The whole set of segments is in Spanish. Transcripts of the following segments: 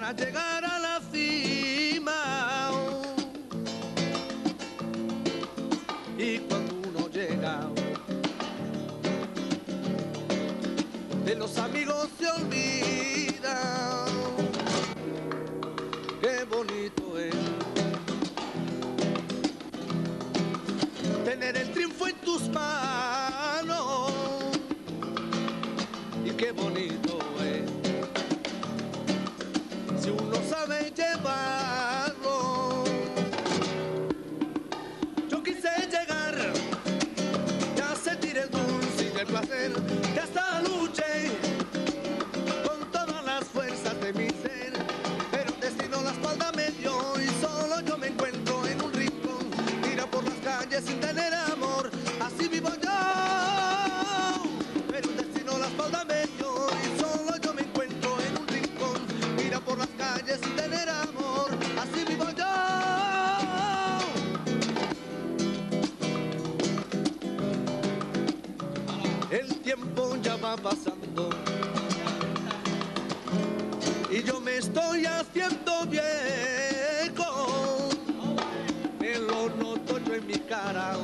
para llegar a la cima. Y cuando uno llega, de los amigos se olvida. Qué bonito es tener el triunfo en tus manos. Y qué bonito es si uno sabe llevarlo. Yo quise llegar ya a sentir el dulce y el placer, que hasta luché con todas las fuerzas de mi ser, pero el destino la espalda me dio y solo yo me encuentro en un rincón, tira por las calles sin tener amor, así vivo yo. Pero el destino la espalda me dio y solo yo me encuentro en un rincón, tira por las calles sin tener amor, así vivo yo. El tiempo ya va pasando y yo me estoy haciendo viejo, me lo noto yo en mi cara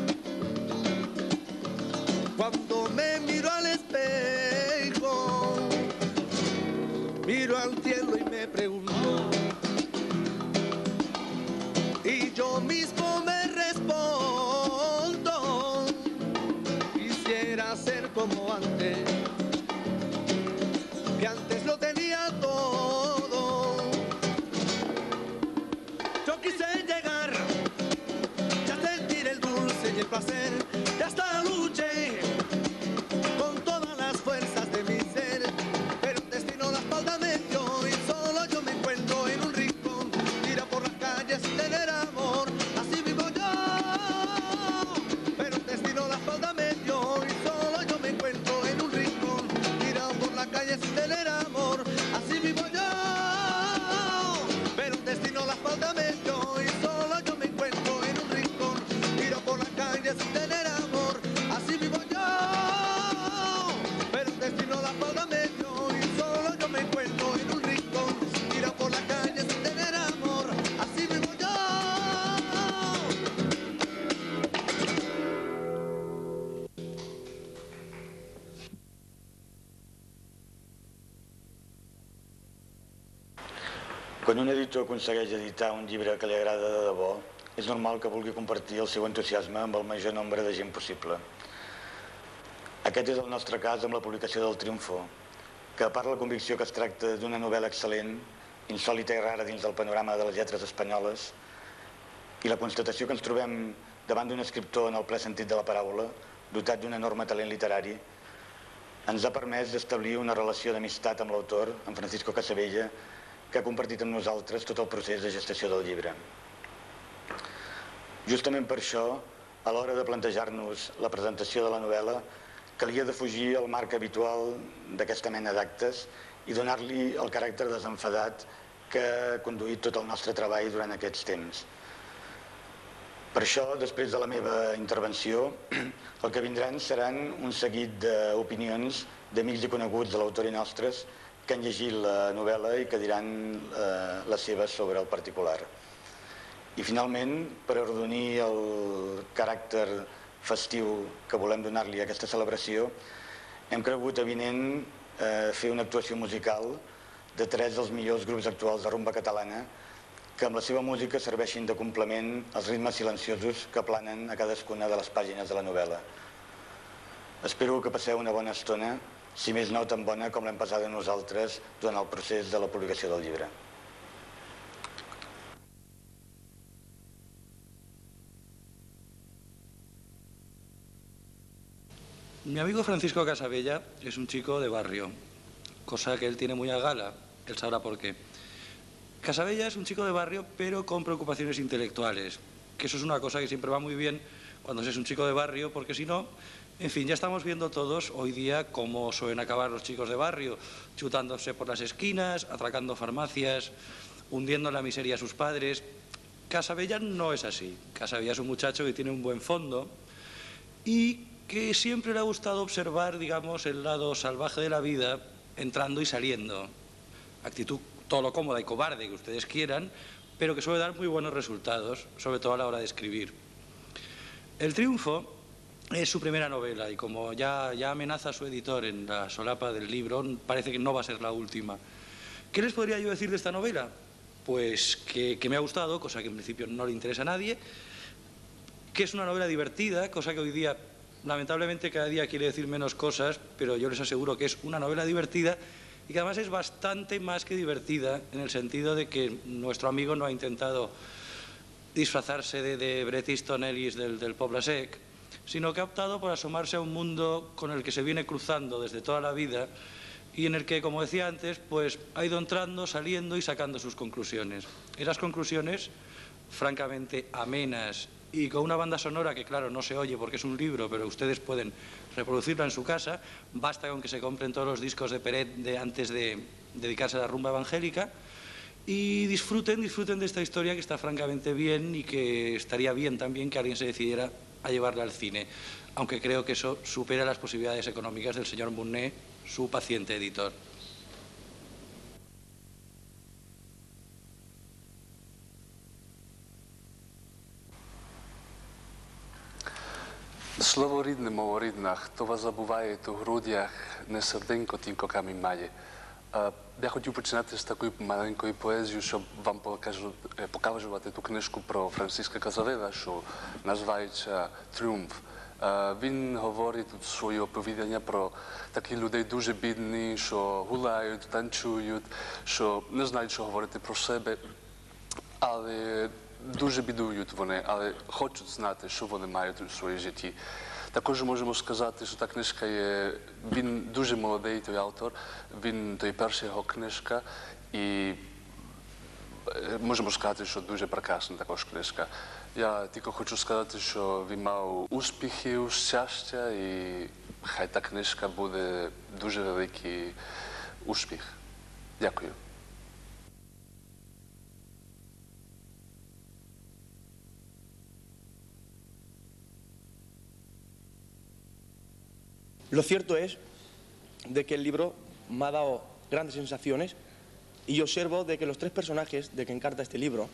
cuando me miro al espejo, miro al cielo y me pregunto, y yo mismo me respondo, quisiera ser como antes, que antes lo tenía todo. Yo quise llegar, ya sentir el dulce y el placer, ya hasta luché con todas las fuerzas de mi ser, pero el destino la espalda me dio y solo yo me encuentro en un rincón, tira por las calles sin tener amor, así vivo yo. Pero el destino la espalda me dio y solo yo me encuentro en un rincón, tirado por la calle sin tener amor, así vivo yo. Pero el destino la espalda me dio y solo yo me encuentro en un rincón, tirado por la calle sin tener amor, así vivo yo. Pero el destino la espalda me dio y solo yo me encuentro en un rincón, tirado por la calle sin tener amor, así vivo yo. Quan un editor aconsegueix editar un llibre que li agrada de debò, és normal que vulgui compartir el seu entusiasme amb el major nombre de gent possible. Aquest és el nostre cas amb la publicació del Triunfo, que a part de la convicció que es tracta d'una novel·la excel·lent, insòlita i rara dins del panorama de les lletres espanyoles, i la constatació que ens trobem davant d'un escriptor en el ple sentit de la paraula, dotat d'un enorme talent literari, ens ha permès d'establir una relació d'amistat amb l'autor, en Francisco Casabella, que ha compartit amb nosaltres tot el procés de gestació del llibre. Justament per això, a l'hora de plantejar-nos la presentació de la novel·la, calia defugir el marc habitual d'aquesta mena d'actes i donar-li el caràcter desenfadat que ha conduït tot el nostre treball durant aquests temps. Per això, després de la meva intervenció, el que vindran seran un seguit d'opinions d'amics i coneguts de l'autor i nostres que han llegit la novel·la i que diran les seves sobre el particular. I finalment, per arrodonir el caràcter festiu que volem donar-li a aquesta celebració, hem cregut avinent fer una actuació musical de 3 dels millors grups actuals de rumba catalana que amb la seva música serveixin de complement als ritmes silenciosos que planen a cadascuna de les pàgines de la novel·la. Espero que passeu una bona estona, si més no tan bona com l'hem passada nosaltres durant el procés de la publicació del llibre. Mi amigo Francisco Casabella es un chico de barrio, cosa que él tiene muy a gala, él sabrá por qué. Casabella es un chico de barrio, pero con preocupaciones intelectuales, que eso es una cosa que siempre va muy bien cuando se es un chico de barrio, porque si no, en fin, ya estamos viendo todos hoy día cómo suelen acabar los chicos de barrio, chutándose por las esquinas, atracando farmacias, hundiendo en la miseria a sus padres. Casabella no es así. Casabella es un muchacho que tiene un buen fondo y que siempre le ha gustado observar, digamos, el lado salvaje de la vida, entrando y saliendo. Actitud todo lo cómoda y cobarde que ustedes quieran, pero que suele dar muy buenos resultados, sobre todo a la hora de escribir. El Triunfo es su primera novela y como ya amenaza a su editor en la solapa del libro, parece que no va a ser la última. ¿Qué les podría yo decir de esta novela? Pues que me ha gustado, cosa que en principio no le interesa a nadie, que es una novela divertida, cosa que hoy día, lamentablemente, cada día quiere decir menos cosas, pero yo les aseguro que es una novela divertida y que además es bastante más que divertida, en el sentido de que nuestro amigo no ha intentado disfrazarse de Bret Easton Ellis del Poble Sec, sino que ha optado por asomarse a un mundo con el que se viene cruzando desde toda la vida y en el que, como decía antes, pues ha ido entrando, saliendo y sacando sus conclusiones. Esas conclusiones, francamente amenas y con una banda sonora que, claro, no se oye porque es un libro, pero ustedes pueden reproducirla en su casa, basta con que se compren todos los discos de Peret antes de dedicarse a la rumba evangélica y disfruten de esta historia que está francamente bien y que estaría bien también que alguien se decidiera a llevarla al cine, aunque creo que eso supera las posibilidades económicas del señor Munné, su paciente editor. Слово рідне, мова рідна, хто вас забуває, то в грудях не серденько, тільки камінь має. Я хотів починати з такої маленької поезії, щоб вам показувати ту книжку про Франциска Казавеля, що називається «Тріумф». Він говорить тут своє оповідання про таких людей дуже бідні, що гуляють, танцюють, що не знають, що говорити про себе, але дуже бідують вони, але хочуть знати, що вони мають у своїй житті. Також можемо сказати, що та книжка є, він дуже молодий, той автор, то є перша його книжка, і можемо сказати, що дуже прекрасна також книжка. Я тільки хочу сказати, що він мав успіхів, щастя, і хай та книжка буде дуже великий успіх. Дякую. Lo cierto es de que el libro me ha dado grandes sensaciones y observo de que los tres personajes de que encarta este libro,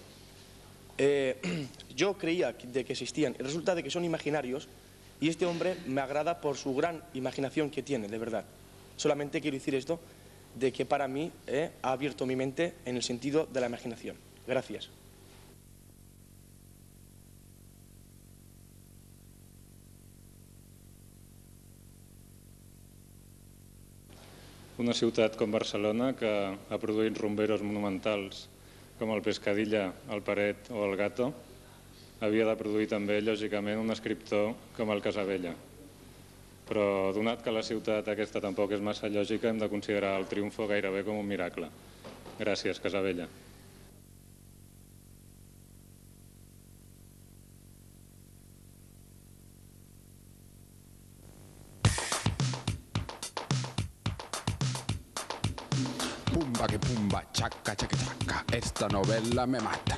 yo creía de que existían y resulta de que son imaginarios y este hombre me agrada por su gran imaginación que tiene, de verdad. Solamente quiero decir esto, de que para mí ha abierto mi mente en el sentido de la imaginación. Gracias. Una ciutat com Barcelona, que ha produït rumberos monumentals com el Pescadilla, el Peret o el Gato, havia de produir també, lògicament, un escriptor com el Casabella. Però, donat que la ciutat aquesta tampoc és massa lògica, hem de considerar el Triunfo gairebé com un miracle. Gràcies, Casabella. Pumba que pumba, chaca, chaca, chaca, esta novela me mata.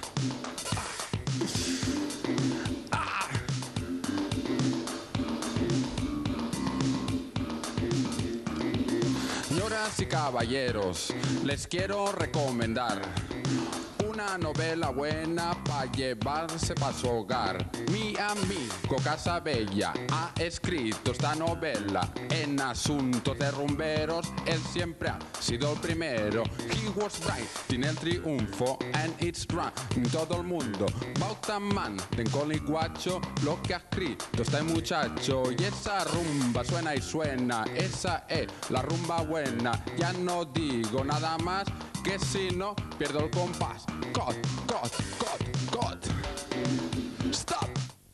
Señoras y caballeros, les quiero recomendar una novela buena para llevarse para su hogar. Mi amigo Casabella ha escrito esta novela en asuntos de rumberos. Él siempre ha sido el primero. He was right, tiene el triunfo and it's right. Todo el mundo Bautaman en coliguacho lo que ha escrito este muchacho. Y esa rumba suena y suena, esa es la rumba buena. Ya no digo nada más, que si no pierdo el compás. Cut, cut, cut, cut. Stop.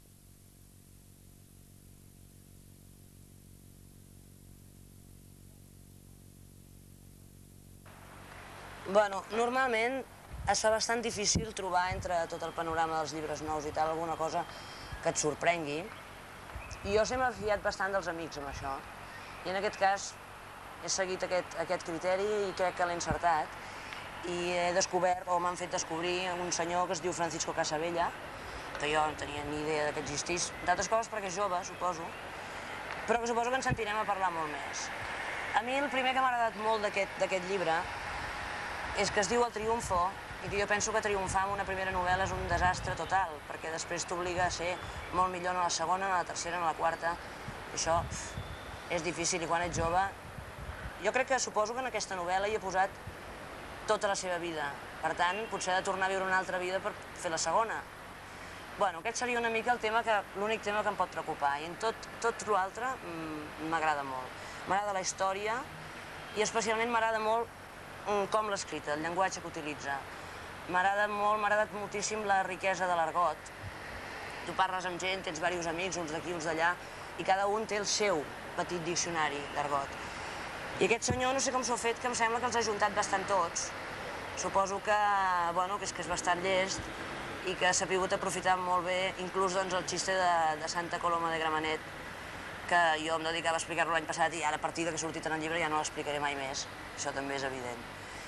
Bueno, normalment es fa bastant difícil trobar entre tot el panorama dels llibres nous i tal alguna cosa que et sorprengui. I jo sempre m'he fiat bastant dels amics amb això. I en aquest cas he seguit aquest criteri i crec que l'he encertat. I he descobert, o m'han fet descobrir, un senyor que es diu Francisco Casabella, que jo no tenia ni idea que existís, d'altres coses perquè és jove, suposo, però que suposo que ens sentirem a parlar molt més. A mi el primer que m'ha agradat molt d'aquest llibre és que es diu El Triunfo i que jo penso que triomfar en una primera novel·la és un desastre total, perquè després t'obliga a ser molt millor en la segona, en la tercera, en la quarta, i això és difícil, i quan ets jove... Jo crec que suposo que en aquesta novel·la hi he posat tota la seva vida, per tant, potser ha de tornar a viure una altra vida per fer la segona. Bueno, aquest seria una mica l'únic tema que em pot preocupar, i en tot l'altre m'agrada molt. M'agrada la història i especialment m'agrada molt com l'ha escrita, el llenguatge que utilitza. M'ha agradat moltíssim la riquesa de l'argot. Tu parles amb gent, tens diversos amics, uns d'aquí, uns d'allà, i cada un té el seu petit diccionari d'argot. I aquest senyor, no sé com s'ho ha fet, que em sembla que els ha juntat bastant tots. Suposo que és bastant llest i que s'ha pogut aprofitar molt bé, inclús el xiste de Santa Coloma de Gramenet, que jo em dedicava a explicar-lo l'any passat i ara, a partir que ha sortit en el llibre, ja no l'explicaré mai més. Això també és evident.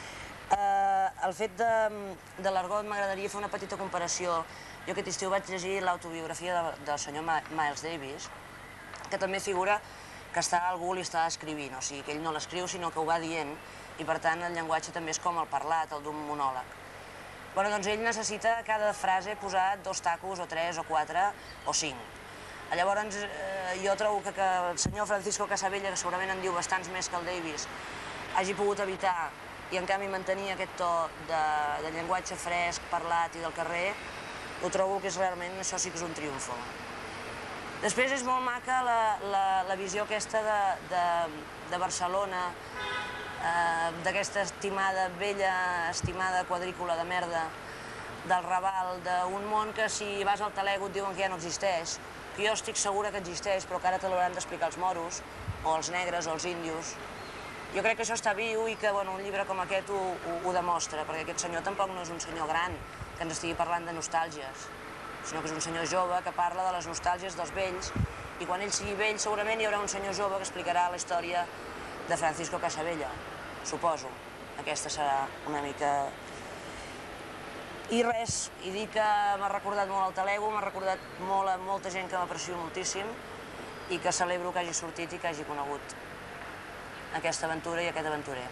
El fet de l'argot m'agradaria fer una petita comparació. Jo aquest estiu vaig llegir l'autobiografia del senyor Miles Davis, que també figura que algú li està escrivint, o sigui, que ell no l'escriu, sinó que ho va dient, i per tant el llenguatge també és com el parlat, el d'un monòleg. Bé, doncs ell necessita a cada frase posar 2 tacos, o 3, o 4, o 5. Llavors, jo trobo que el senyor Francisco Casabella, que segurament en diu bastants més que el Davis, hagi pogut evitar i en canvi mantenir aquest to de llenguatge fresc, parlat i del carrer, ho trobo que és realment, això sí que és un triomfo. Després és molt maca la visió aquesta de Barcelona, d'aquesta vella estimada quadrícula de merda, del Raval, d'un món que si vas al Talego et diuen que ja no existeix, que jo estic segura que existeix, però que ara te l'hauran d'explicar els moros, o els negres, o els índios. Jo crec que això està viu i que un llibre com aquest ho demostra, perquè aquest senyor tampoc no és un senyor gran que ens estigui parlant de nostàlgies, sinó que és un senyor jove que parla de les nostàlgies dels vells, i quan ell sigui vell segurament hi haurà un senyor jove que explicarà la història de Francisco Casabella, suposo. Aquesta serà una mica... I res, i dir que m'ha recordat molt el Talego, m'ha recordat molt a molta gent que m'aprecio moltíssim i que celebro que hagi sortit i que hagi conegut aquesta aventura i aquest aventurer.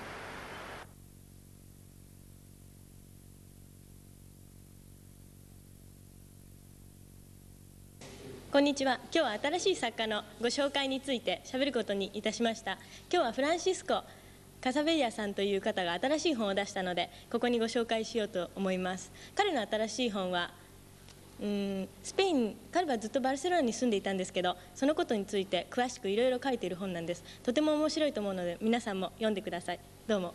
こんにちは。今日は新しい作家のご紹介について喋ることにいたしました。今日はフランシスコ・カサベリアさんという方が新しい本を出したので、ここにご紹介しようと思います。彼の新しい本はスペイン、彼はずっとバルセロナに住んでいたんですけど、そのことについて詳しくいろいろ書いている本なんです。とても面白いと思うので、皆さんも読んでください。どうも。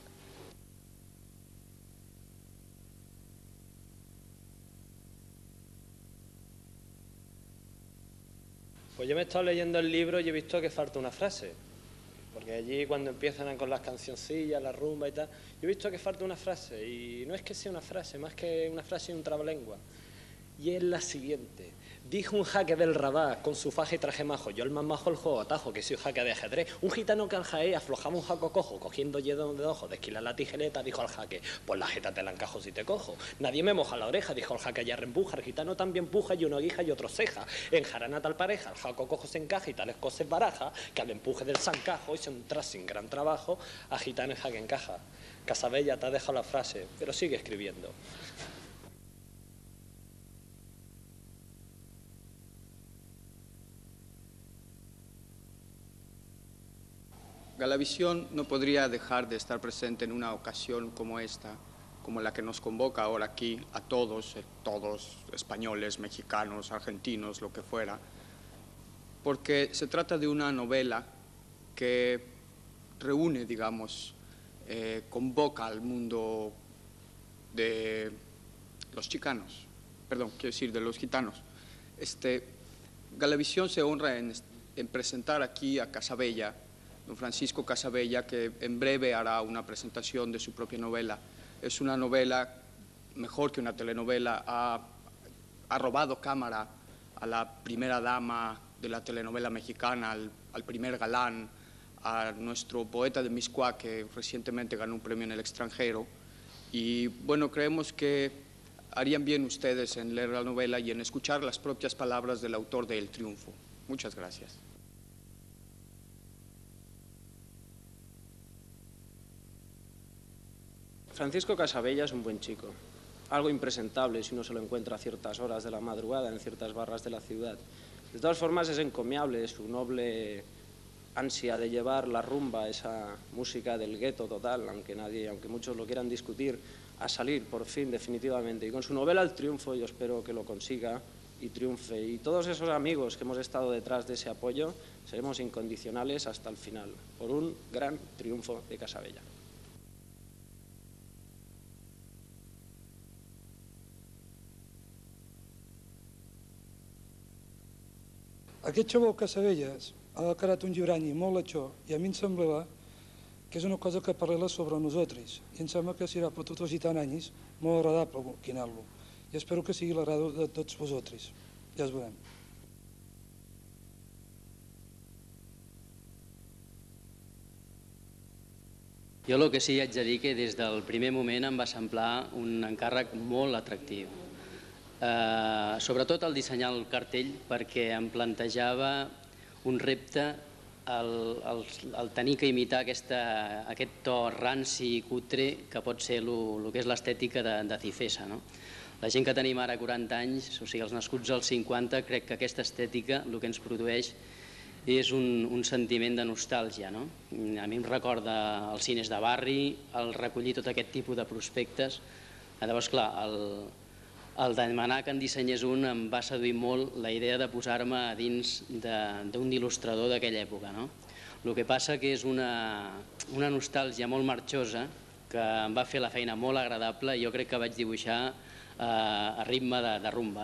Pues yo me he estado leyendo el libro y he visto que falta una frase, porque allí cuando empiezan con las cancioncillas, la rumba y tal, yo he visto que falta una frase, y no es que sea una frase, más que una frase y un trabalengua, y es la siguiente: dijo un jaque del Rabat con su faja y traje majo, yo el más majo el juego atajo, que soy jaque de ajedrez, un gitano que al jaé aflojaba un jaco cojo, cogiendo hielo de ojo, de esquilar la tijereta, dijo al jaque, pues la jeta te la encajo si te cojo, nadie me moja la oreja, dijo el jaque, ya reempuja, el gitano también puja y uno guija y otro ceja, en jarana tal pareja, el jaco cojo se encaja y tales cosas baraja, que al empuje del zancajo y se entra sin gran trabajo, a gitano y jaque encaja. Casabella te ha dejado la frase, pero sigue escribiendo. Galavisión no podría dejar de estar presente en una ocasión como esta, como la que nos convoca ahora aquí a todos, españoles, mexicanos, argentinos, lo que fuera, porque se trata de una novela que reúne, digamos, convoca al mundo de los chicanos, perdón, quiero decir de los gitanos. Galavisión se honra en presentar aquí a Casabella, don Francisco Casabella, que en breve hará una presentación de su propia novela. Es una novela mejor que una telenovela, ha robado cámara a la primera dama de la telenovela mexicana, al primer galán, a nuestro poeta de Mixcoac, que recientemente ganó un premio en el extranjero. Y bueno, creemos que harían bien ustedes en leer la novela y en escuchar las propias palabras del autor de El Triunfo. Muchas gracias. Francisco Casabella es un buen chico. Algo impresentable si uno se lo encuentra a ciertas horas de la madrugada en ciertas barras de la ciudad. De todas formas es encomiable su noble ansia de llevar la rumba, esa música del gueto total, aunque muchos lo quieran discutir, a salir por fin definitivamente. Y con su novela El Triunfo yo espero que lo consiga y triunfe. Y todos esos amigos que hemos estado detrás de ese apoyo seremos incondicionales hasta el final, por un gran triunfo de Casabella. Aquest xavó Casabelles ha declarat un llibrany molt letxó i a mi em sembla que és una cosa que parla sobre nosaltres i em sembla que serà per tots els gitanis molt agradable quinar-lo i espero que sigui l'agrado de tots vosaltres. Ja es veurem. Jo el que sí haig de dir que des del primer moment em va semblar un encàrrec molt atractiu. Sobretot el dissenyar el cartell perquè em plantejava un repte el tenir que imitar aquest to ranci i cutre que pot ser el que és l'estètica de Cifesa. La gent que tenim ara 40 anys, o sigui els nascuts als 50, crec que aquesta estètica el que ens produeix és un sentiment de nostàlgia. A mi em recorda els cines de barri, el recollir tot aquest tipus de prospectes. Llavors, clar, el demanar que en dissenyés un em va seduir molt la idea de posar-me a dins d'un il·lustrador d'aquella època. El que passa que és una nostàlgia molt marxosa que em va fer la feina molt agradable i jo crec que vaig dibuixar a ritme de rumba.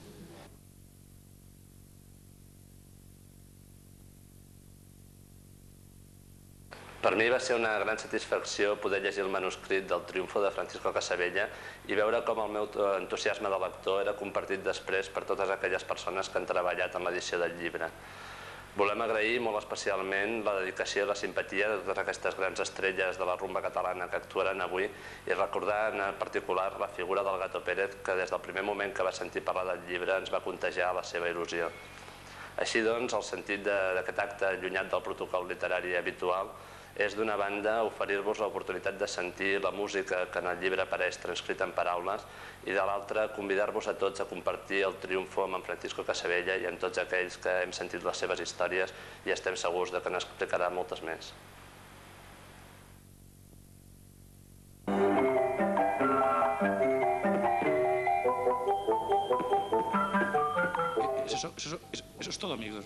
Per mi va ser una gran satisfacció poder llegir el manuscrit del Triunfo de Francisco Casabella i veure com el meu entusiasme de lector era compartit després per totes aquelles persones que han treballat en l'edició del llibre. Volem agrair molt especialment la dedicació i la simpatia de totes aquestes grans estrelles de la rumba catalana que actuaran avui i recordar en particular la figura del Gato Pérez que des del primer moment que va sentir parlar del llibre ens va contagiar la seva il·lusió. Així doncs, el sentit d'aquest acte allunyat del protocol literari habitual és d'una banda oferir-vos l'oportunitat de sentir la música que en el llibre apareix transcrita en paraules i de l'altra convidar-vos a tots a compartir el Triunfo amb en Francisco Casabella i amb tots aquells que hem sentit les seves històries i estem segurs que n'explicarà moltes més. Eso es todo, amigos.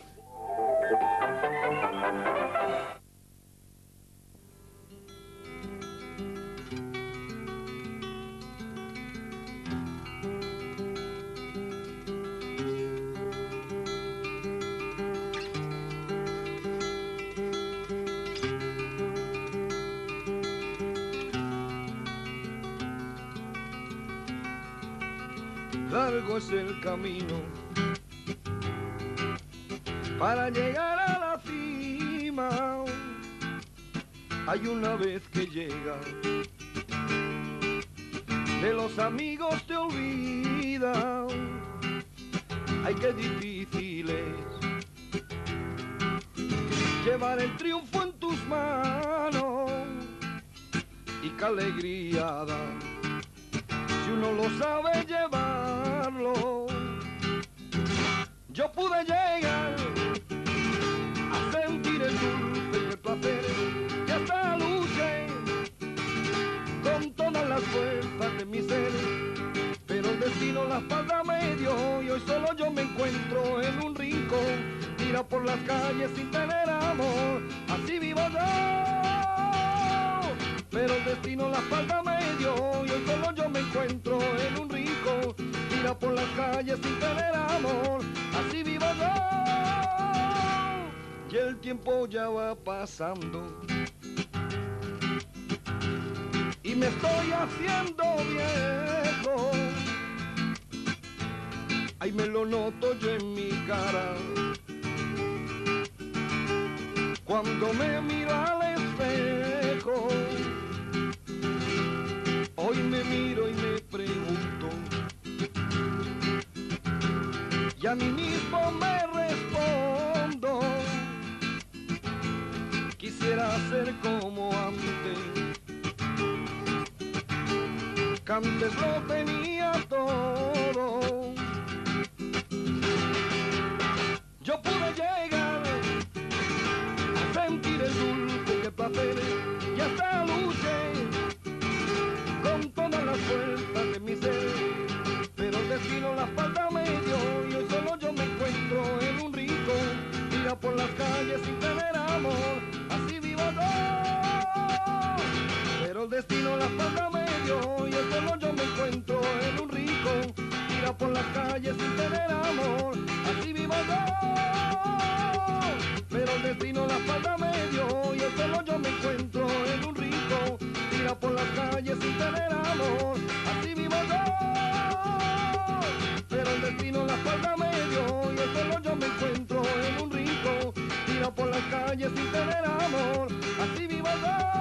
Largo es el camino para llegar a la cima. Hay una vez que llega, de los amigos te olvidas. Ay, qué difícil es llevar el triunfo en tus manos y qué alegría da si uno lo sabe llevarlo. Yo pude llegar a sentir el dulce y el placer y hasta luché con todas las fuerzas de mi ser, pero el destino la espalda me dio y hoy solo yo me encuentro en un rincón, tira por las calles sin tener amor, así vivo yo, pero el destino la espalda me dio y hoy solo yo me encuentro en un rincón, tira por las calles sin tener amor, así vivo yo, y el tiempo ya va pasando y me estoy haciendo viejo. Ay, me lo noto yo en mi cara cuando me miro al espejo. Hoy me miro y me pregunto y a mí mismo me respondo, quisiera ser como antes, que antes lo tenía todo. Yo pude llegar a sentir el dulce que placer y hasta luché con todas las fuerzas de mi ser, pero el destino la espalda me dio y hoy solo yo me encuentro en un rincón, tira por las calles sin tener amor, así vivo yo. Pero el destino la espalda me dio y hoy solo yo me encuentro en un rincón, tira por las calles sin tener amor, así vivo yo. Pero el destino la espalda me dio y hoy solo yo me encuentro en un rincón, tira por las calles sin tener amor, así vivo yo. Pero el destino la espalda me dio y hoy solo yo me encuentro en un rincón, tira por las calles sin tener amor, así vivo yo.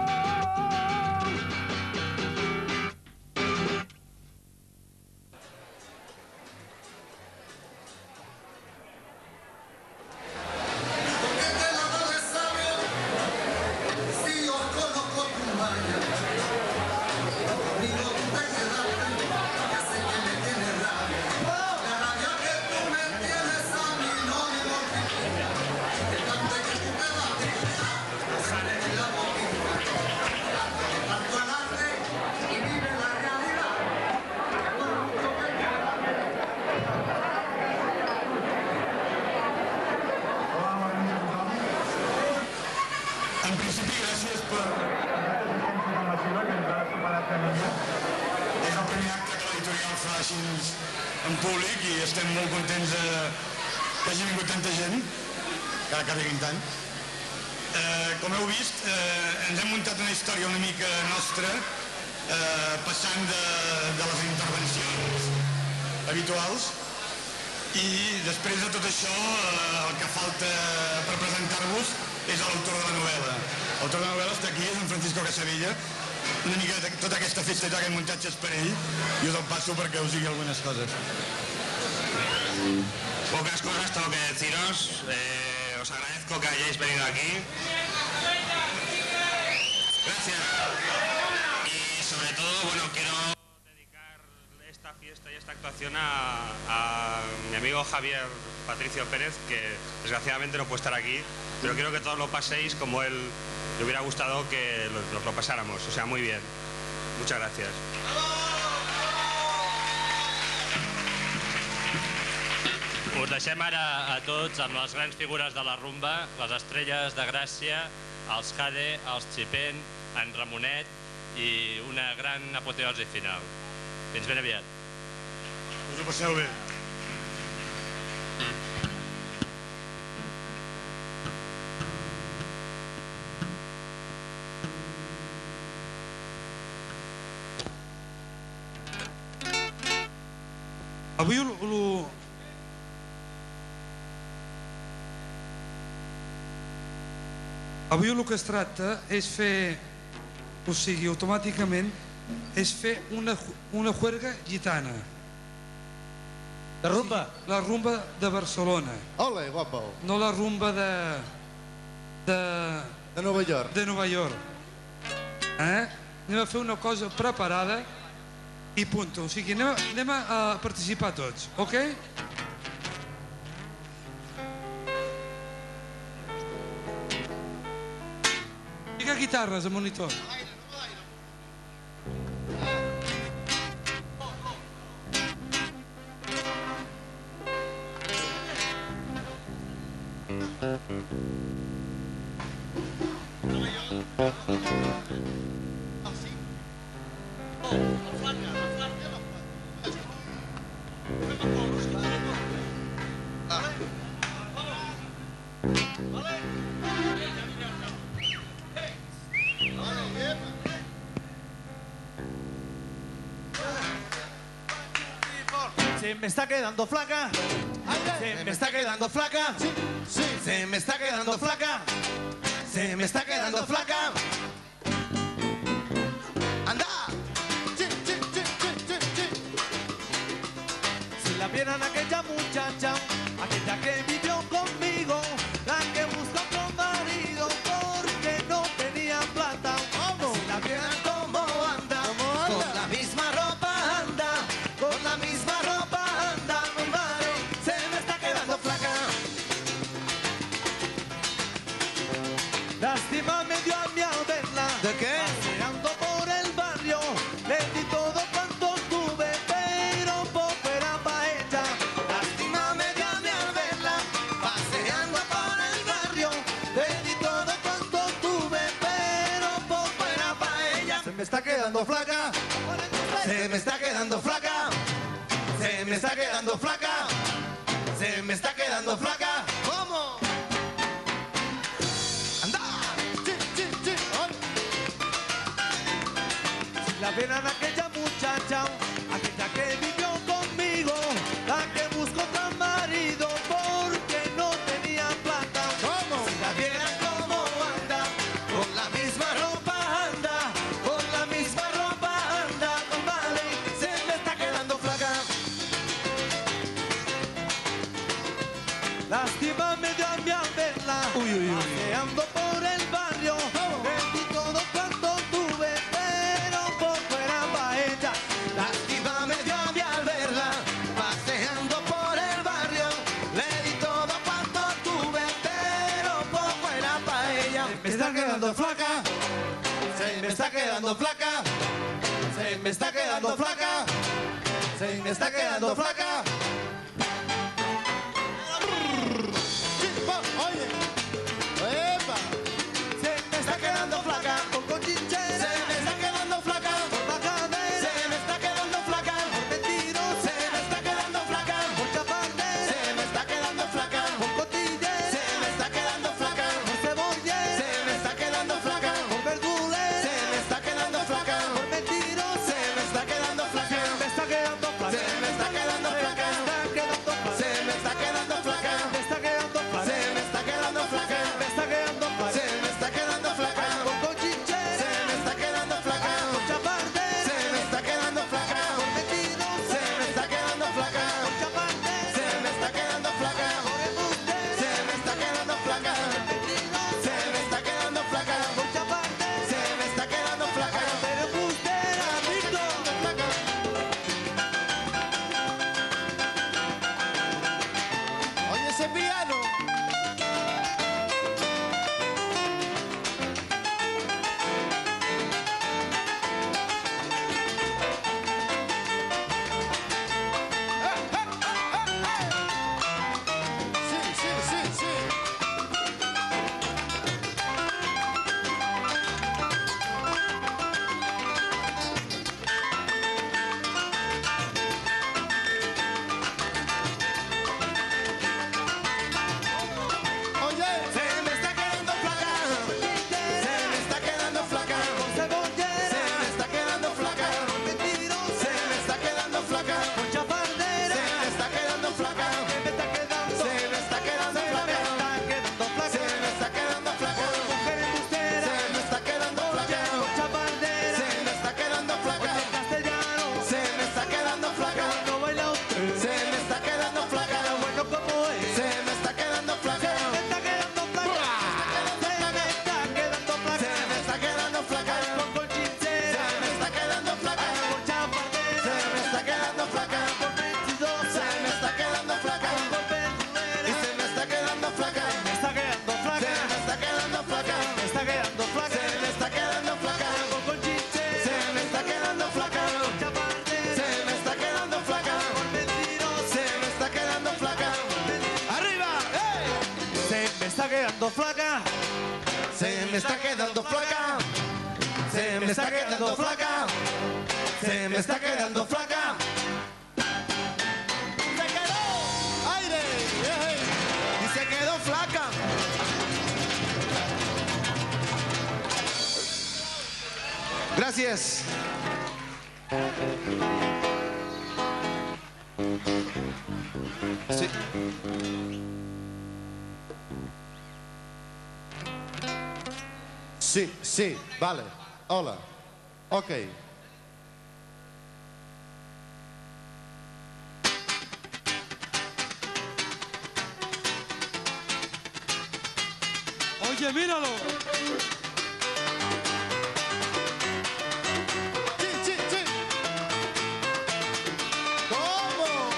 En principi, gràcies per aquesta informació que ens ha superat cada dia. És el primer acte que l'editorial fa així en públic i estem molt contents que hagi vingut tanta gent, que vinguin tant. Com heu vist, ens hem muntat una història una mica nostra, passant de les intervencions habituals, i després de tot això el que falta per presentar-vos és l'autor de la novel·la. L'autor de la novel·la està aquí, és en Francisco Casabella. Una mica tota aquesta festa i tot aquest muntatge és per ell i us el passo perquè us digui algunes coses. Pocas cosas tengo que deciros. Os agradezco que hayáis venido aquí. Gracias. Y sobre todo, bueno, quiero dedicar esta fiesta y esta actuación a mi amigo Javier Patricio Pérez, que desgraciadamente no puede estar aquí, pero quiero que todos lo paséis como él le hubiera gustado que nos lo pasáramos. O sea, muy bien. Muchas gracias. Us deixem ara a tots amb les grans figures de la rumba, les estrelles de Gràcia, els Jade, els Chipén, en Ramonet i una gran apoteosi final. Fins ben aviat. Us ho passeu bé. Avui el que es tracta és fer, o sigui, automàticament, és fer una juerga gitana. De rumba? La rumba de Barcelona. Ole, guapo. No la rumba de Nova York. De Nova York. Anem a fer una cosa preparada i punt. O sigui, anem a participar tots, ok? Fica guitarres al monitor. Se me está quedando flaca, se me está quedando flaca, se me está quedando flaca, se me está quedando flaca. ¡Anda! Si la vieran aquella muchacha, aquella que vivió conmigo, la que buscó otro marido porque no tenía plata. Si la vieran como anda, con la misma ropa me está quedando flaca. Se me está quedando flaca. Se me está quedando flaca. Se me está quedando flaca. ¿Cómo? ¡Anda! ¡Sí, sí, sí! La pena de aquella muchacha, aquella que vivió conmigo, la que buscó otro marido porque no tenía plata. ¿Cómo? Si la vieran cómo anda, con la misma ropa anda, con la misma ropa anda, compadre, se me está quedando flaca. Lástima me dio a mí al verla, paseando por el barrio, vendí todo cuanto tuve, pero poco era pa' ella. Lástima me dio a mí al verla, paseando por el barrio, le di todo cuanto tuve, pero poco era pa' ella. Se me está quedando flaca, se me está quedando flaca, se me está quedando flaca, se me está quedando flaca. Oye, ¡epa! Se me está quedando flaca por cochinchera. Se me está quedando flaca por majadera. Se me está quedando flaca por mentirosa. Se me está quedando flaca por chapardera. Se me está quedando flaca por cotillera. Se me está quedando flaca por cebollera. Se me está quedando flaca por verdulera. Se me está quedando flaca por mentirosa. Se me está quedando flaca. Se me está quedando flaca. Se me está quedando flaca. Se me está quedando flaca. Se me está quedando flaca. Se me está quedando flaca. Se me está quedando flaca. Se me está quedando flaca. Por cochinchera. Se me está quedando flaca. Por chapardera. Se me está quedando flaca. Por mentirosa. Se me está quedando flaca. Por chapardera. Se me está quedando flaca. Por embustera. Se me está quedando flaca. Por mentirosa. Se me está quedando flaca. Por chapardera. Se me está quedando flaca. Por embustera. Oye ese piano. Sí, sí, sí, sí. Oye, se me está quedando flaca. Se me está quedando flaca. Con cebollera. Se me está quedando flaca. Con mentirosa. Se me está quedando flaca. Con chapardera. Se me está quedando flaca. Se me está quedando. Se me está quedando flaca. Se me está quedando flaca. Con mujer embustera. Se me está quedando flaca. Con chapardera. Se me está quedando flaca. Con castellano. Se me está quedando flaca. No baila usted. Se me está quedando flaca. Bueno como es. Se me está quedando flaca. Se me está quedando flaca. Se me está quedando flaca. Se me está quedando flaca. Con colchicera. Se me está quedando flaca. Con chapardera. Se me está quedando flaca. Con mentirosa. Se me está quedando flaca. Con verdulera. Y se me está quedando flaca. Se me está quedando flaca. Se me está quedando flaca. Se me está quedando flaca. Se me está quedando flaca. Con colchicera. Se me está quedando flaca. Con chapardera. Se me está quedando flaca. Con mentirosa. Se me está quedando flaca. ¡Arriba! ¡Ey! Se me está quedando flaca. Se me está quedando flaca. Se me está quedando flaca. Se me está quedando flaca. Se quedó aire. ¡Ey! Y se quedó flaca. Gracias. Sí. Sí, sí, vale. Hola. Ok. Oye, míralo. Sí, sí, sí. ¿Cómo?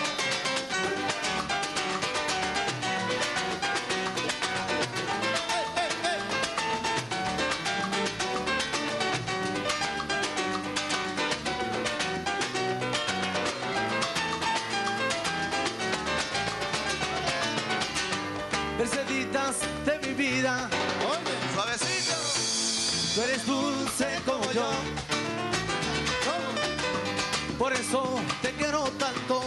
Merceditas de mi vida, suavecito. Tú eres dulce como yo, por eso te quiero tanto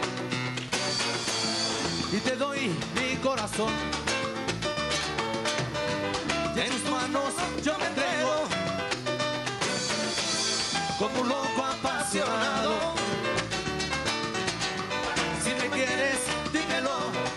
y te doy mi corazón. Y en tus manos yo me entrego como un loco apasionado. Si me quieres, dímelo,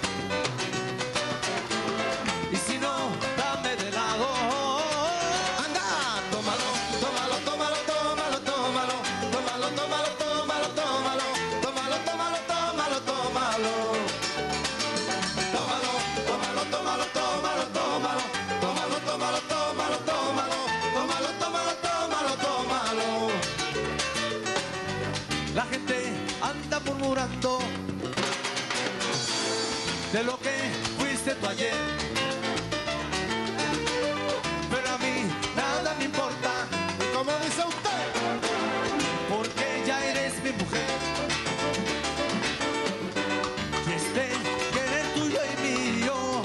y si no, dame de lado. Anda, tómalo, tómalo, tómalo, tómalo, tómalo, tómalo, tómalo, tómalo, tómalo, tómalo, tómalo, tómalo, tómalo. Tómalo, tómalo, tómalo, tómalo, tómalo, tómalo, tómalo, tómalo, tómalo, tómalo, tómalo, tómalo, tómalo. La gente anda murmurando de lo que fuiste tú ayer, pero a mí nada me importa. ¿Y cómo dice usted? Porque ya eres mi mujer y este querer tuyo y mío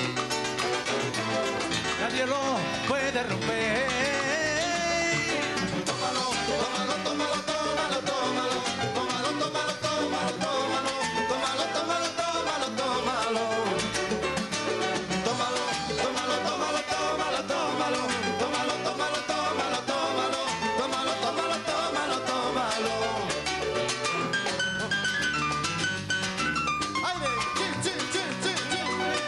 nadie lo puede romper. Tómalo, tómalo, tómalo, tómalo, tómalo, tómalo, tómalo, tómalo, tómalo, tómalo, tómalo, tómalo, tómalo. Tómalo, tómalo, tómalo, tómalo, tómalo, tómalo, tómalo, tómalo, tómalo, tómalo, tómalo, tómalo, tómalo. ¡Aire! ¡Sí, sí, sí, sí, sí!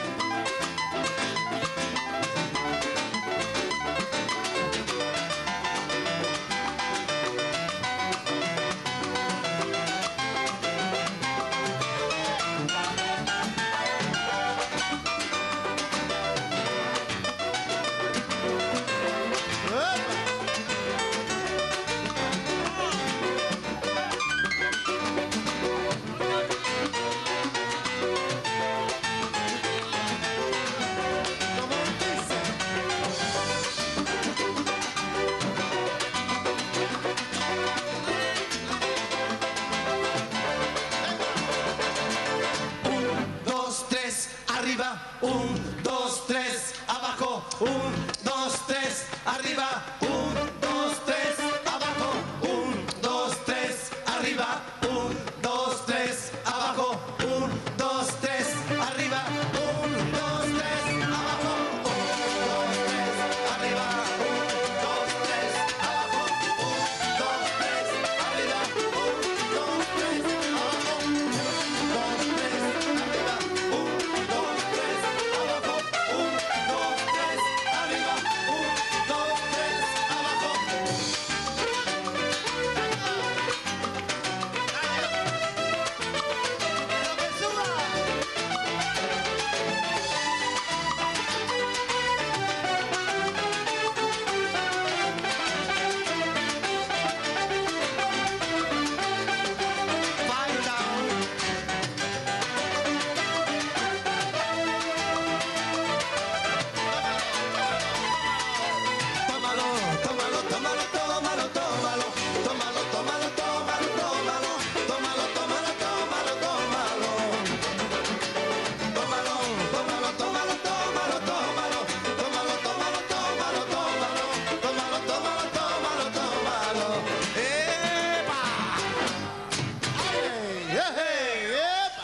Arriba, 1, 2, 3, abajo, 1, 2, 3, arriba, 1, 2, 3, abajo, 1, 2, 3, arriba, 1, 2, 3, abajo, 1, 2, 3, arriba, 1, 2, 3, abajo, 1, 2, 3, arriba, 1, 2, 3, abajo, 1, 2, 3, arriba, 1, 2, 3, abajo, 1, 2, 3, arriba, 1, 2, 3, abajo, 1, 2, 3, arriba, 1, 2, 3, abajo. Tómalo, tómalo, tómalo, tómalo, tómalo, tómalo, tómalo, tómalo, tómalo, tómalo, tómalo, tómalo, tómalo. Tómalo, tómalo, tómalo, tómalo, tómalo, tómalo, tómalo, tómalo, tómalo, tómalo, tómalo, tómalo, tómalo. ¡Epa! ¡Ey, ey, epa!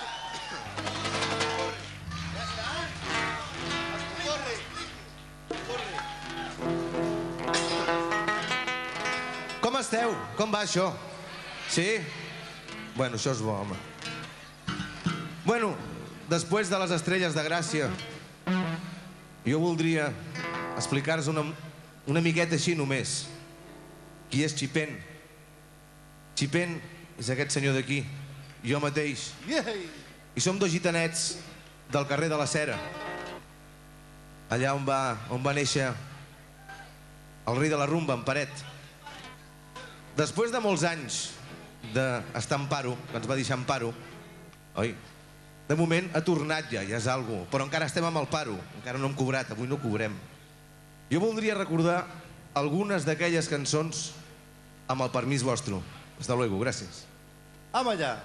Com esteu? Com va això? Sí? Bueno, això és bo, home. Bueno, després de les estrelles de Gràcia, jo voldria explicar-vos una miqueta així només. Qui és Chipén? Chipén és aquest senyor d'aquí, jo mateix. I som dos gitanets del carrer de la Cera, allà on va néixer el rei de la rumba, en Paret. Després de molts anys d'estar en paro, que ens va deixar en paro, oi? De moment ha tornat ja és algo, però encara estem amb el paro, encara no hem cobrat, avui no cobrem. Jo voldria recordar algunes d'aquelles cançons amb el permís vostre. Hasta luego, gràcies. Vamos allá.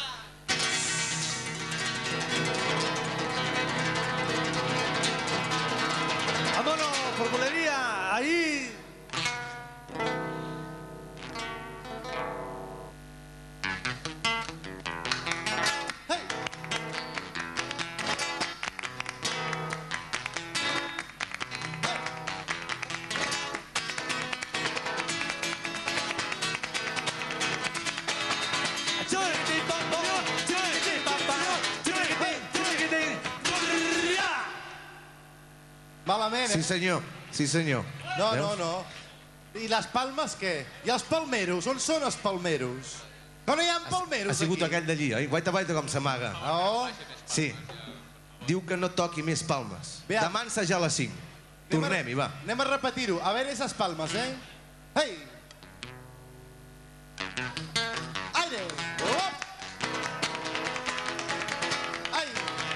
Vámonos, formulería, ahí. Malament, Sí, senyor. Sí, senyor. No, Veus? no, no. I les palmes què? I els palmeros? On són els palmeros? Que no hi ha palmeros Ha sigut aquí? aquell d'allí, oi? Guaita, guaita, com s'amaga. Oh. Sí. Diu que no toqui més palmes. Demà ensejar a les 5. Tornem-hi, va. Anem a repetir-ho. A veure esas palmes, eh? Hey! Aire! Op! Ai!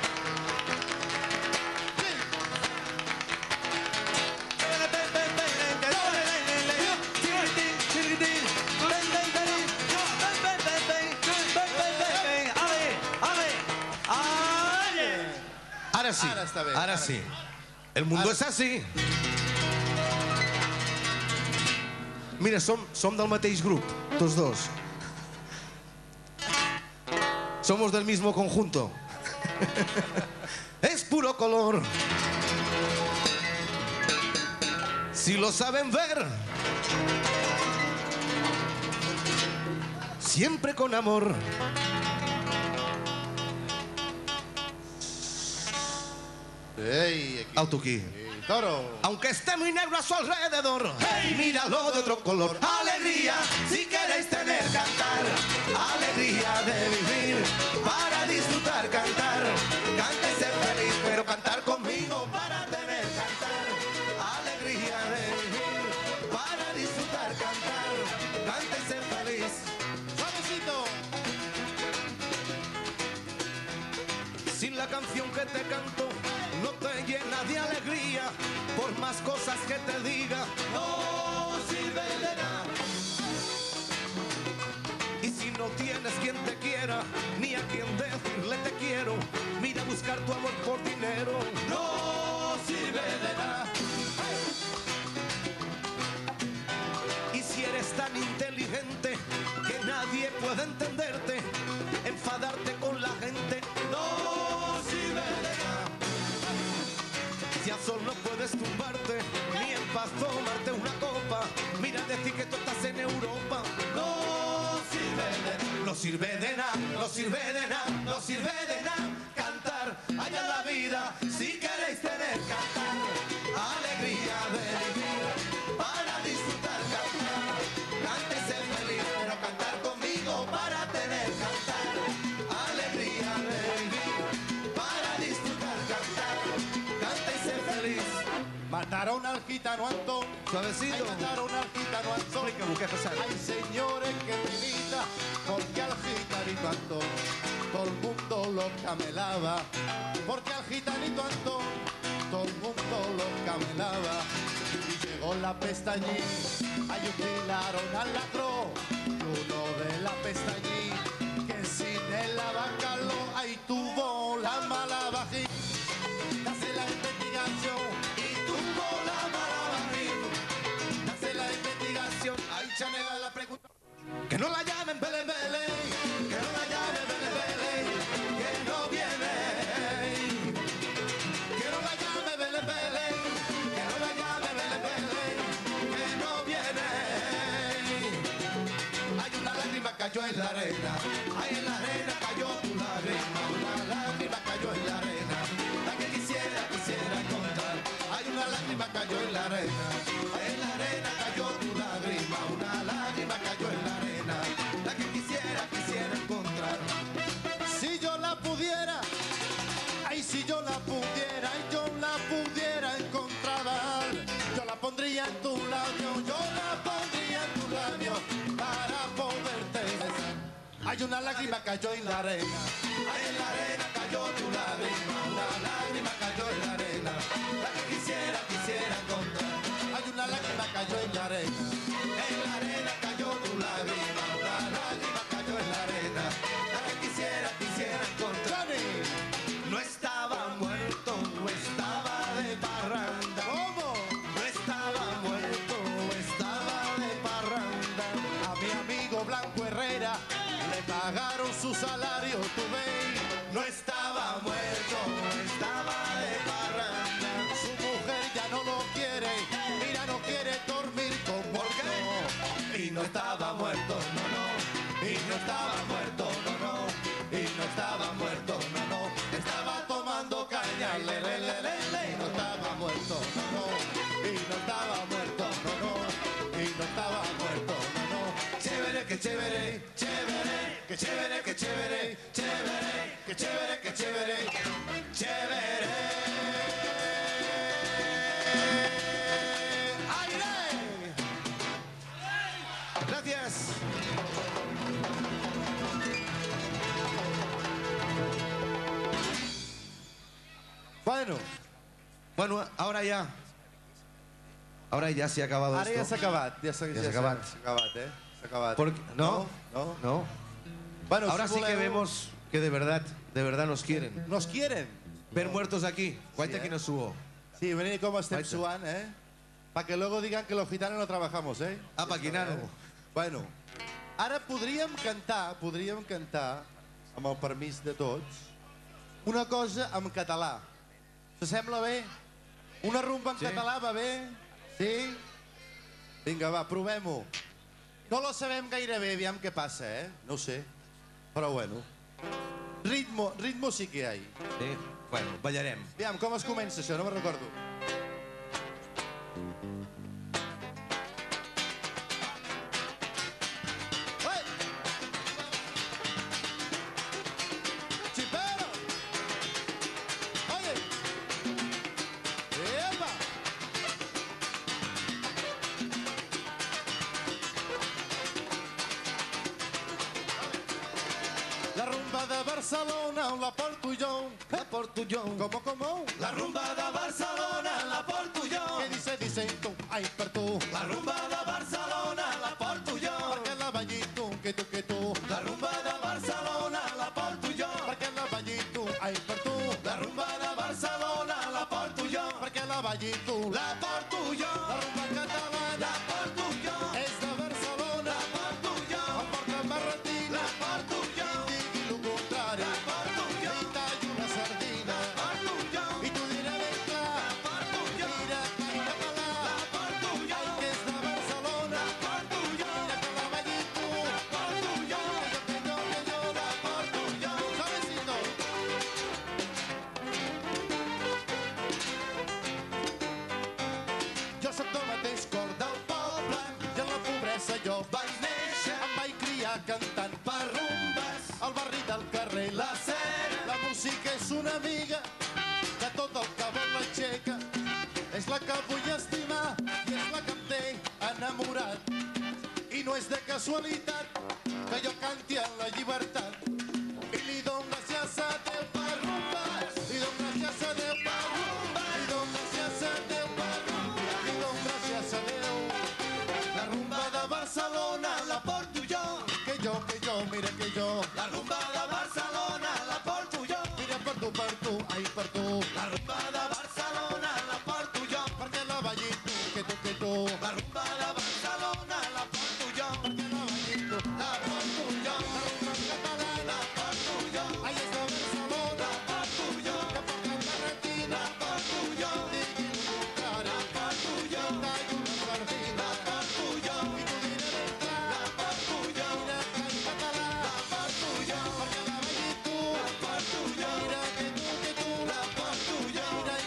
Ara sí. Ara està bé, Ara ara sí. El mundo es así. Mira, som del mateix grup, tots dos. Somos del mismo conjunto. Es puro color. Si lo saben ver, siempre con amor. Ei, Alto aquí. Toro. Aunque esté muy negro a su alrededor, hey, míralo de otro color. Alegría, si queréis tener cantar. Alegría de vivir, para disfrutar cantar. Cántese feliz, pero cantar conmigo para tener cantar. Alegría de vivir, para disfrutar cantar. Cántese feliz. ¡Suavecito! Si la canción que te canto no te llena de alegría, por más cosas que te diga, no sirve de nada. Y si no tienes quien te quiera, ni a quien decirle te quiero, mira a buscar tu amor por dinero, no sirve de nada. Y si eres tan inteligente que nadie puede entenderte, enfadarte con la gente, no sirve de nada. Si a sol no puedes tumbarte, ni en paz tomarte una copa, mira decir que tú estás en Europa, no sirve de nada. No sirve de nada, no sirve de nada, no sirve de nada. Cantar allá en la vida, si queréis tener cantar. Alegría de vivir, para disfrutar cantar. Cántese feliz, pero cantar conmigo para tener cantar. Alegría de vivir, para disfrutar cantar. Cántese feliz. Mataron al gitano Antón. Suavecito. Ay, mataron al gitano Antón. Explícame, ¿qué ha pasado? Hay señores que grita porque al gitanito Antón todo el mundo lo camelaba. Porque al gitanito Antón todo el mundo lo camelaba. Y llegó la pestañí, ahí utilaron al ladrón. Uno de la pestañí que sin el abacalo ahí tuvo la mala vagina. Hace la investigación y tuvo la mala vagina. Hace la investigación, ahí Chanela la pregunta. Que no la llamen Belén Belén, que no la llamen Belén Belén, que no viene. Que no la llame Belén Belén, que no la llame Belén Belén, que no viene. Hay una lágrima cayó en la arena, ay en la arena cayó tu lágrima, una lágrima cayó en la arena, la que quisiera contar. Hay una lágrima cayó en la arena, ay en la arena cayó tu lágrima, una lágrima cayó en la arena, la que quisiera encontrar. Si yo la pudiera, ay si yo la pudiera, y yo la pudiera encontrar, yo la pondría en tu labio, yo la pondría en tu labio para poderte besar. Hay una lágrima cayó en la arena, Ay en la arena cayó tu lágrima, una lágrima cayó en la arena, la que quisiera encontrar. hay una lágrima cayó en la arena. En la arena cayó tu lágrima, una lágrima cayó en la arena, la que quisiera encontrar. No estaba muerto, no estaba de parranda. ¿Cómo? No estaba muerto, estaba de parranda. A mi amigo Blanco Herrera le pagaron su salario, tú ves. No estaba muerto, estaba de parranda. Su mujer ya no lo quiere, mira, no quiere dormir con ¿Por qué? Y no estaba muerto, no, y no estaba muerto. chévere, chévere, que chévere, que chévere, chévere, que chévere, que chévere, chévere. ¡Aire! Gracias. Bueno, ahora ya se ha acabado Ara esto. ja s'ha acabat, ja s'ha acabat, eh? S'ha acabat. No. Bueno, ahora si sí que voleu- vemos que de verdad nos quieren. Nos quieren. Ver muertos aquí. Guaita Sí, que nos subo. Sí, venid com estem Guaita. suant, para que luego digan que los gitanos no trabajamos, Ah, paquinano. Bueno, ara podríem cantar, amb el permís de tots, una cosa en català. S'assembla bé? Una rumba en català va bé? Sí? Vinga, va, provem-ho. No lo sabem gaire bé, aviam què passa, No ho sé, però bueno. Ritmo sí que hay. Sí, bueno, ballarem. Aviam, com es comença això? No me'n recordo. ¡Chipero! ¡Oye! ¡Epa! La rumba de Barcelona la porto jo. ¿Cómo? La rumba de Barcelona la porto jo. ¿Qué dice tú? Ay, per tu. La rumba de Barcelona la porto jo. Perquè la balli tu, que tu. La rumba de Barcelona la porto jo. Perquè la balli tu, ai, per tu. La rumba de Barcelona la porto jo. Perquè la balli tu. La porto jo. La rumba catalana La porto jo. és de Barcelona. La porto jo. Em porta marratina. La porto jo. I digui lo contrari. La porto jo. I tallo una sardina. La porto jo. I tu diré ben clar. La porto jo. Mira, en català. La porto jo. Ai, que és de Barcelona. La porto jo. Mira que la balli tu. La porto jo. Que yo, la porto yo. Suavecito. Jo sóc del mateix cor del poble i en la pobresa jo vaig néixer. Em vaig criar cantant per rumbes al barri del carrer La Cera. La música és una amiga que tot el que vol l'aixeca. És la que vull estimar i és la que em té enamorat. I no és de casualitat que jo canti en la llibertat. I li dono gràcies a Déu per rumbes. Li dono gràcies a Déu per rumbes. Li dono gràcies a Déu per rumbes. Li dono gràcies a Déu. La rumba de Barcelona la porto jo. Que yo, mira que yo. La rumba de Barcelona la porto jo. Mira per tu, ai per tu. La rumba de Barcelona la porto jo. Perquè la balli tu, que tu. La rumba de Barcelona la porto jo. Perquè la balli tu. La porto jo. La rumba catalana. La porto jo. Ai, és de Barcelona. La porto jo. Que porta marratina. La porto jo. Digui lo contrari. La porto jo. Tallo una sardina. La porto jo. I tu diré ben clar. La porto jo. Mira que en català. La porto jo. Perquè la balli tu. La porto jo. Mira que tu. La porto jo. Mira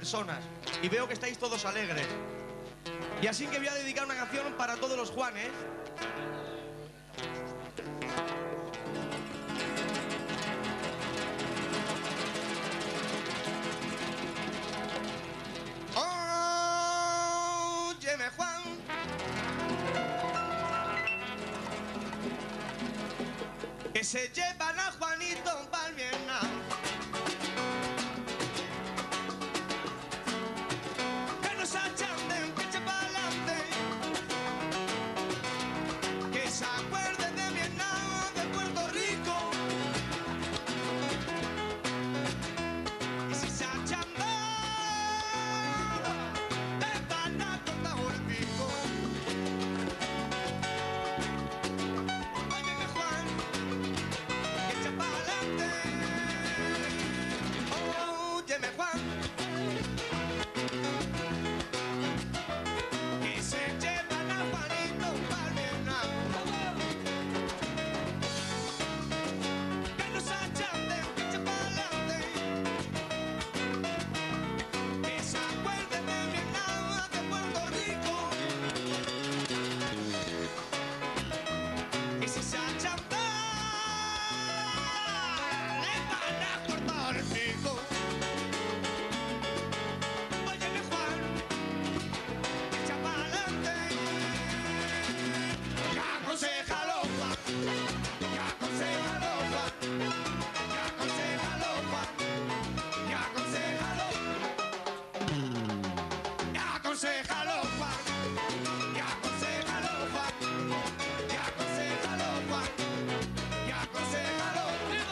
personas. Y veo que estáis todos alegres. Y así que voy a dedicar una canción para todos los Juanes. Óyeme, Juan. Que se llevan a Juanito pa'l Vietnam. Que no se achanden, que eche pa'lante. Que se acuerden de Vietnam, de Puerto Rico. Y si se achandan, te van a cortar el pico. Óyeme, Juan. Óyeme, Juan, que se llevan a Juanito pa'l Vietnam. Que no se achanden, que echen pa'lante. Que se acuerden de Vietnam, de Puerto Rico. Y si se achandan, le van a cortar el pico. Óyeme, Juan, echa pa'lante. Ya aconsejalo, Juan. Ya aconsejalo, Juan. Ya aconsejalo, Juan. Ya aconsejalo. Ya aconsejalo, Juan. Ya aconsejalo, Juan. Ya aconsejalo, Juan. Ya aconsejalo.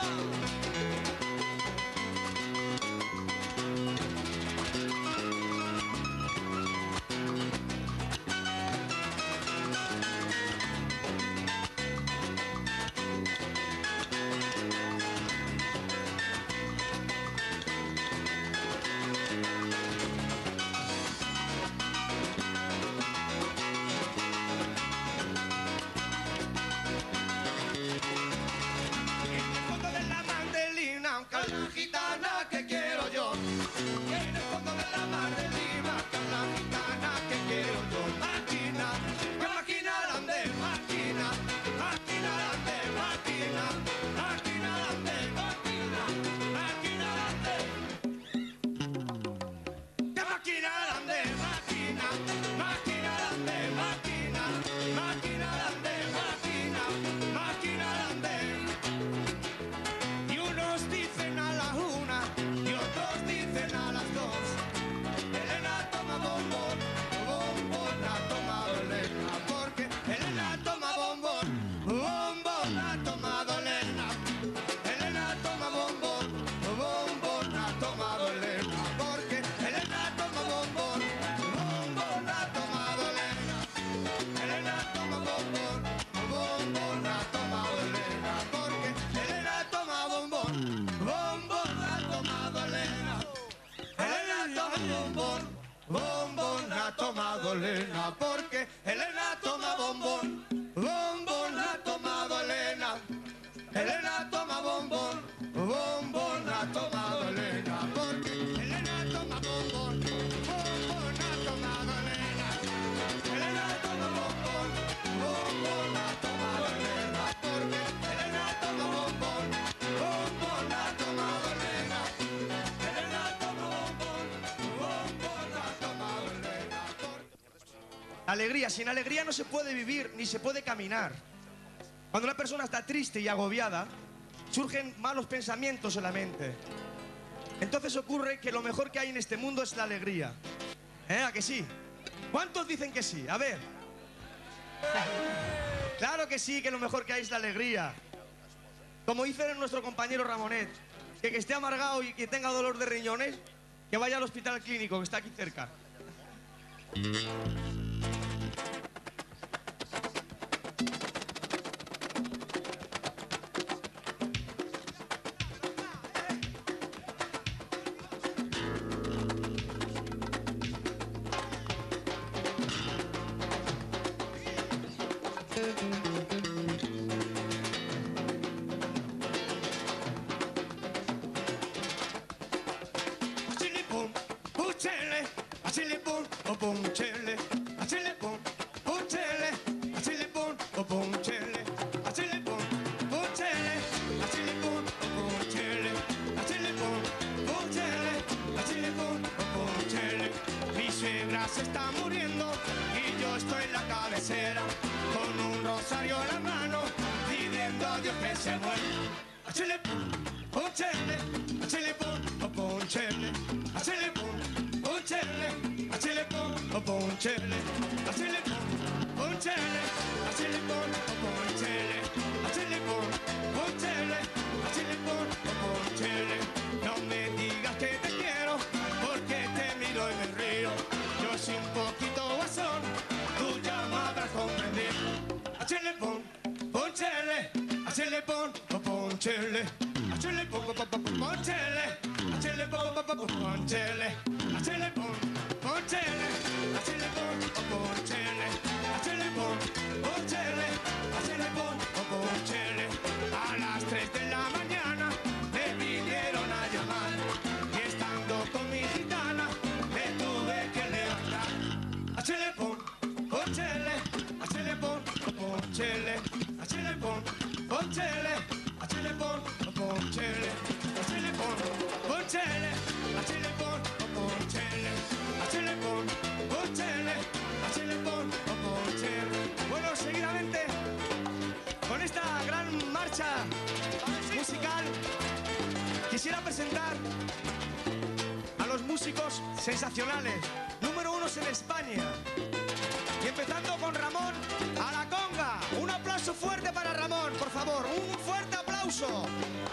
En el fondo de la Mandelina, aunque la gitana que quiero yo. En el fondo de la Mandelina, aunque la gitana que quiero yo. Máquina, que máquina grande, máquina, máquina grande, máquina, máquina grande, máquina, máquina grande. Que máquina grande, máquina, máquina grande, máquina, máquina grande, máquina, máquina grande. Y unos dicen a la una y otros dicen a las dos. Elena toma bombón, bombón ha tomado Elena. Porque Elena toma bombón, bombón ha tomado Elena. Elena toma bombón, bombón ha tomado Elena. Porque Elena toma bombón, bombón ha tomado Elena. Elena toma bombón, bombón ha tomado Elena. Porque Elena toma bombón, bombón ha tomado Elena. Elena toma bombón, bombón ha tomado Elena. Porque Elena toma bombón, bombón ha tomado Elena. Elena toma bombón, bombón ha tomado Elena. Porque Elena toma bombón, bombón ha tomado Elena. Elena toma bombón, bombón ha tomado Elena. Porque Elena toma bombón, bombón ha tomado Elena. Elena toma bombón, bombón ha tomado Elena. Alegría, sin alegría no se puede vivir ni se puede caminar. Cuando una persona está triste y agobiada, surgen malos pensamientos en la mente. Entonces ocurre que lo mejor que hay en este mundo es la alegría. ¿A que sí? ¿Cuántos dicen que sí? A ver. Claro que sí, que lo mejor que hay es la alegría. Como dice nuestro compañero Ramonet, que esté amargado y que tenga dolor de riñones, que vaya al hospital clínico, que está aquí cerca. ponchele, achele pon, ponchele, achele pon, o ponchele, achele pon, ponchele, achele pon, o ponchele, achele pon, ponchele, achele pon, o ponchele. Mi suegra se está muriendo y yo estoy en la cabecera con un rosario en la mano pidiendo a Dios que se muera. Achele pon, ponchele, achele pon, o ponchele, achele pon, ponchele, achele pon, o ponchele, achele pon, ponchele, achele pon, o ponchele, achele pon, ponchele, achele pon, o ponchele. No me digas que te quiero porque te miro y me río. Yo soy un poquito guasón, tú ya me habrás comprendido. Achele pon, ponchele, achele pon, o ponchele, achele pon, ponchele, achele pon, ponchele, achele pon, ponchele, achele pon, o ponchele, achele pon, ponchele, achele pon, o ponchele. A las 3 de la mañana me vinieron a llamar y estando con mi gitana me tuve que levantar. Achele pon, ponchele, achele pon, o ponchele, achele pon, ponchele, achele pon, o ponchele, achele pon, ponchele, achele pon, o ponchele, achele pon, ponchele, achele pon, o ponchele. Bueno, seguidamente, con esta gran marcha musical, quisiera presentar a los músicos sensacionales, número 1 en España. Y empezando con Ramón a la conga. Un aplauso fuerte para Ramón, por favor. Un fuerte aplauso.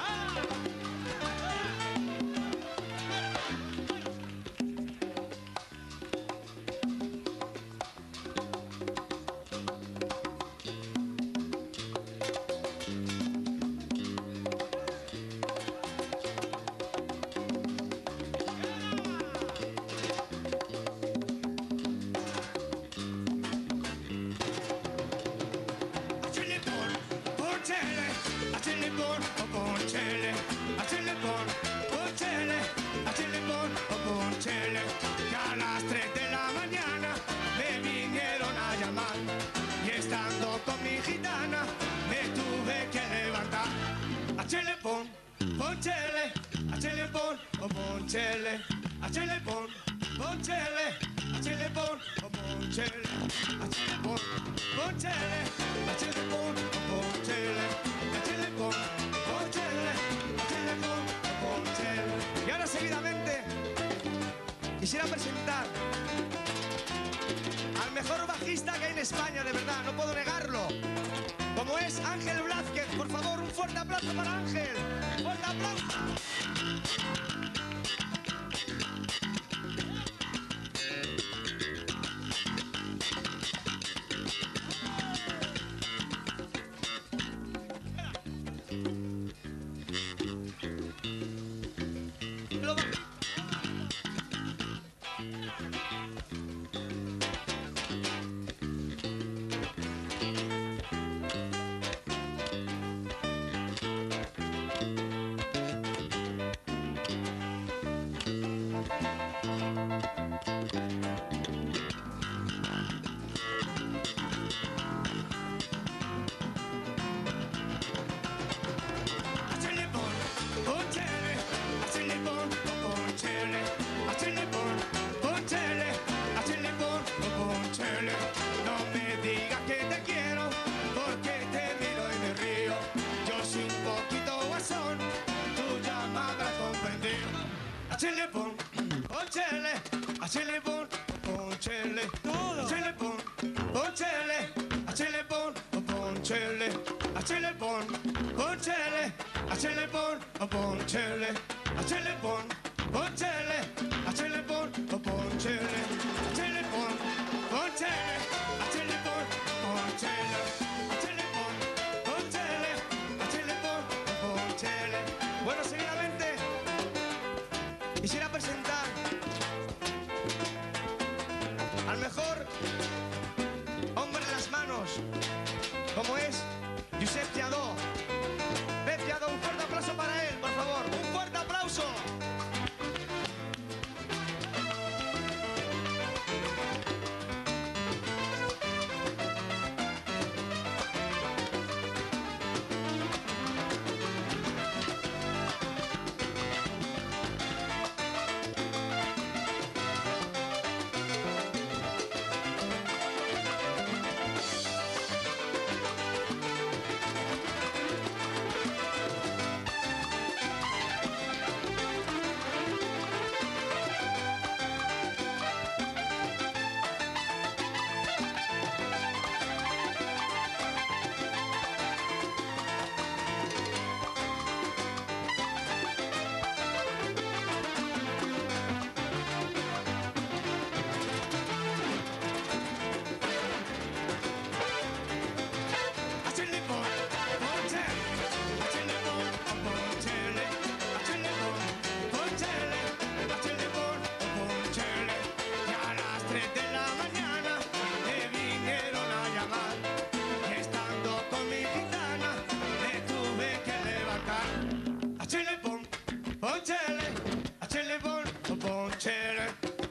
Achele pon, ponchele, achele pon, o ponchele, achele pon, ponchele, achele pon, o ponchele. Que a las 3 de la mañana me vinieron a llamar y estando con mi gitana me tuve que levantar. Achele pon, ponchele, achele pon, o ponchele, achele pon, ponchele, achele pon, o ponchele, achele pon, ponchele, achele pon, o ponchele, achele pon, ponchele, achele pon, o ponchele. Y ahora seguidamente quisiera presentar al mejor bajista que hay en España, de verdad, no puedo negarlo, como es Ángel Blázquez. Por favor, un fuerte aplauso para Ángel. ¡Fuerte aplauso! Achele pon, ponchele, achele pon, o ponchele, achele pon, ponchele, achele pon, o ponchele. No me digas que te quiero porque te miro y me río. Yo soy un poquito guasón, tú ya me habrás comprendido. Achele pon, ponchele, achele pon, ponchele, achele pon, ponchele, achele pon, o ponchele, achele pon, ponchele, achele pon, o ponchele, achele pon, ponchele, achele pon, o ponchele, achele pon, ponchele, achele pon, ponchele, achele pon, ponchele, achele pon, o ponchele. Bueno, seguidamente quisiera presentar al mejor hombre de las manos, como es Josep Lladó. Pep Lladó, un fuerte aplauso para él, por favor. Un fuerte aplauso.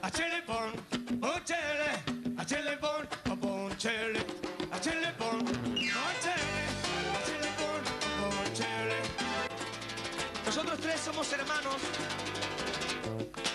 a chele pon, oh chele, a chele pon, oh pon chele, a chele pon, oh chele, a chele pon, oh pon chele. Nosotros tres somos hermanos